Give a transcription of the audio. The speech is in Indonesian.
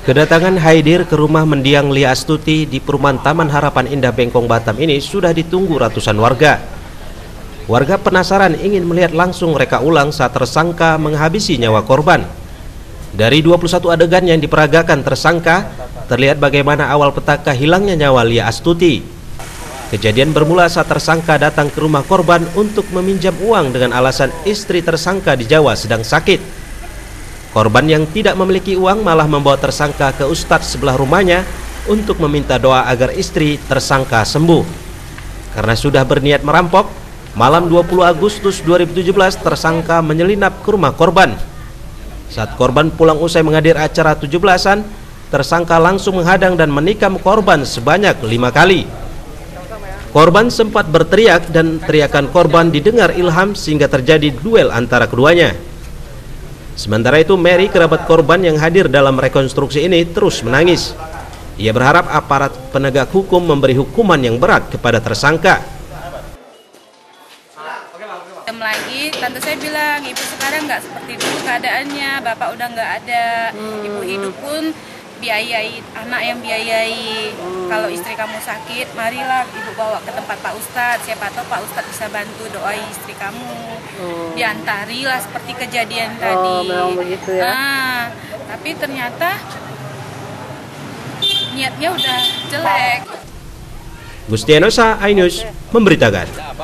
Kedatangan Haidir ke rumah mendiang Lia Astuti di perumahan Taman Harapan Indah Bengkong Batam ini sudah ditunggu ratusan warga. Warga penasaran ingin melihat langsung reka ulang saat tersangka menghabisi nyawa korban. Dari 21 adegan yang diperagakan tersangka, terlihat bagaimana awal petaka hilangnya nyawa Lia Astuti. Kejadian bermula saat tersangka datang ke rumah korban untuk meminjam uang dengan alasan istri tersangka di Jawa sedang sakit. Korban yang tidak memiliki uang malah membawa tersangka ke ustadz sebelah rumahnya untuk meminta doa agar istri tersangka sembuh. Karena sudah berniat merampok, malam 20 Agustus 2017 tersangka menyelinap ke rumah korban. Saat korban pulang usai menghadiri acara 17-an, tersangka langsung menghadang dan menikam korban sebanyak 5 kali. Korban sempat berteriak dan teriakan korban didengar Ilham sehingga terjadi duel antara keduanya. Sementara itu, Mary, kerabat korban yang hadir dalam rekonstruksi ini, terus menangis. Ia berharap aparat penegak hukum memberi hukuman yang berat kepada tersangka. Lagi, tante saya bilang, ibu sekarang nggak seperti dulu keadaannya, bapak udah nggak ada, ibu hidup pun biayai, anak yang biayai. Kalau istri kamu sakit, marilah ibu bawa ke tempat Pak Ustadz, siapa tahu Pak Ustadz bisa bantu doai istri kamu. Diantarilah seperti kejadian tadi. Begitu ya? Nah, tapi ternyata niatnya udah jelek. Gustianosa, iNews memberitakan.